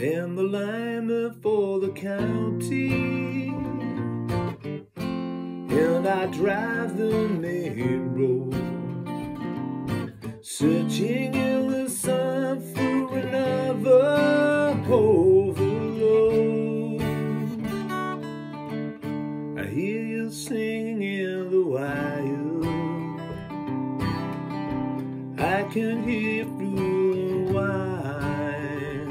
am the lineman for the county, and I drive the main road, searching in the sun for another overload. I hear you singing in the wire, I can hear through the wire,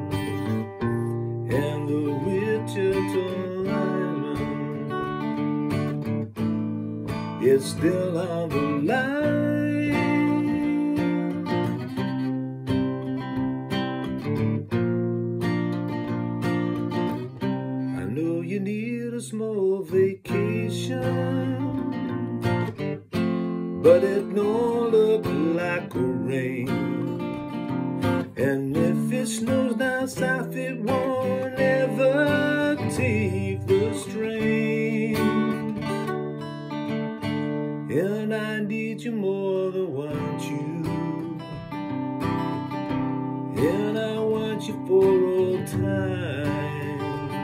and the Wichita lineman is still on the line. I know you need a small vacation, but it don't look like a rain. And if it snows down south, it won't ever take the strain. And I need you more than want you, and I want you for all time.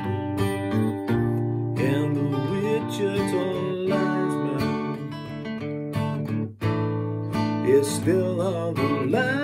And the Wichita lineman is still on the line.